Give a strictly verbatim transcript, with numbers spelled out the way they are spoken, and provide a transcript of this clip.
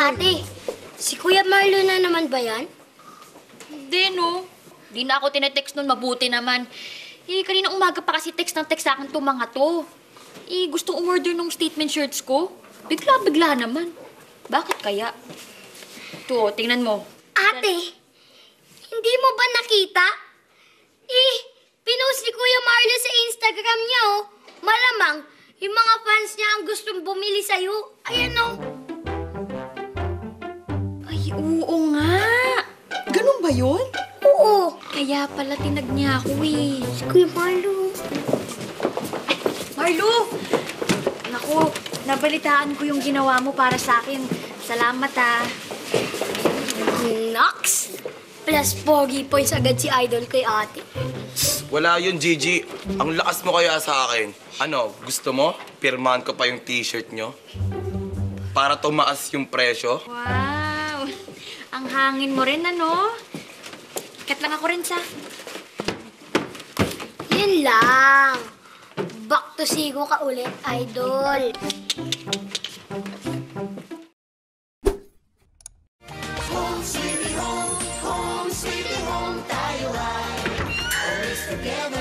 Ate, si Kuya Marlo na naman ba yan? Hindi, no. Di na ako tinetext nun, mabuti naman. Eh, kanina umaga pa kasi text ng text sa akin itong mga to. Eh, gustong umorder ng statement shirts ko. Bigla-bigla naman. Bakit kaya? Ito, tingnan mo. Ate, hindi mo ba nakita? Eh, pinost ni Kuya Marlo sa Instagram niya, oh. Malamang, yung mga fans niya ang gustong bumili sa'yo. Ayan, oh. Ay, oo nga. Ganun ba yun? Oo. Kaya pala tinag niya ako eh. Si Kuya Marlo. Marlo! Naku, nabalitaan ko yung ginawa mo para sa akin. Salamat ah. Nox! Plus pogi points agad si Idol kay ate. Wala yun, Gigi. Ang lakas mo kaya sa akin. Ano, gusto mo? Pirmahan ko pa yung t-shirt nyo. Para tumaas yung presyo. Wow! Ang hangin mo rin, ano? Kat lang ako rin sa... Yan lang. Back to Sigo ka ulit, Idol. Home sweetie home, home sweetie home tayo ay always together.